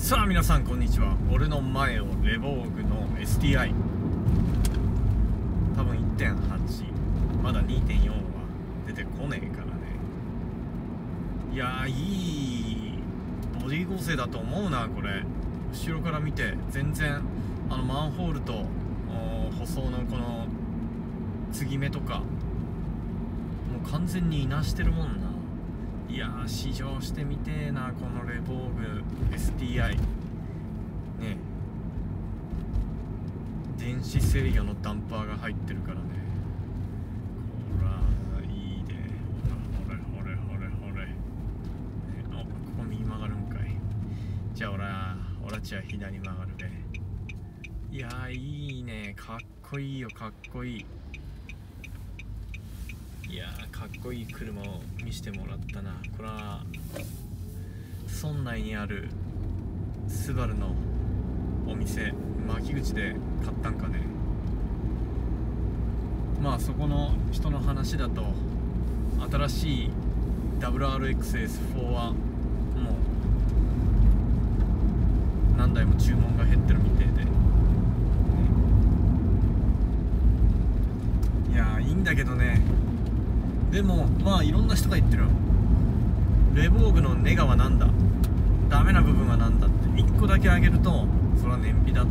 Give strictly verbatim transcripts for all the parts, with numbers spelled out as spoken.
さあ皆さんこんにちは。俺の前をレボーグの エスティーアイ 多分 いってんはち まだ にてんよん は出てこねえからね。いやー、いいボディ構成だと思うな。これ後ろから見て全然あのマンホールと舗装のこの継ぎ目とかもう完全にいなしてるもんな。いやー、試乗してみてえな、このレボーグ エスティーアイ ね。電子制御のダンパーが入ってるからね。ほらいいね。ほらほれほれほれほれ、ね、お、ここ右曲がるんかい。じゃあおらおらちは左曲がるね。いやー、いいね。かっこいいよ、かっこいい。いやー、かっこいい車を見せてもらったな。これは村内にあるスバルのお店牧口で買ったんかね。まあそこの人の話だと新しい ダブリューアールエックスエスフォー はもう何台も注文が減ってるみたいで、ね、いやー、いいんだけどね。でもまあいろんな人が言ってるよ。レボーグのネガはなんだ、ダメな部分はなんだって。いっこだけあげるとそれは燃費だって、ね、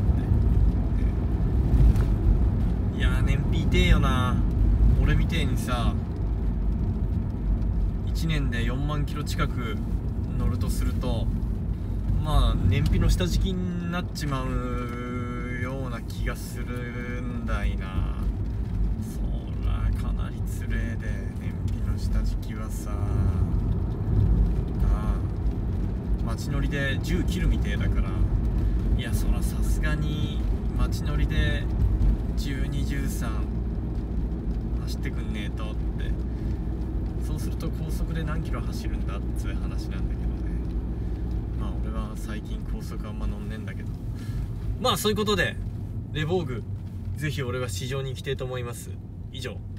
いやー、燃費痛えよな。俺みてえにさいちねんでよんまんキロ近く乗るとすると、まあ燃費の下敷きになっちまうような気がするんだいな。そらかなりつれえで、燃費の下敷きはさあ街乗りでじゅう切るみてえだから、いやそらさすがに街乗りでじゅうに、じゅうさん走ってくんねえとって。そうすると高速で何キロ走るんだっつう話なんだけどね。まあ俺は最近高速あんま乗んねえんだけど、まあそういうことでレボーグぜひ俺は試乗に行きたいと思います。以上。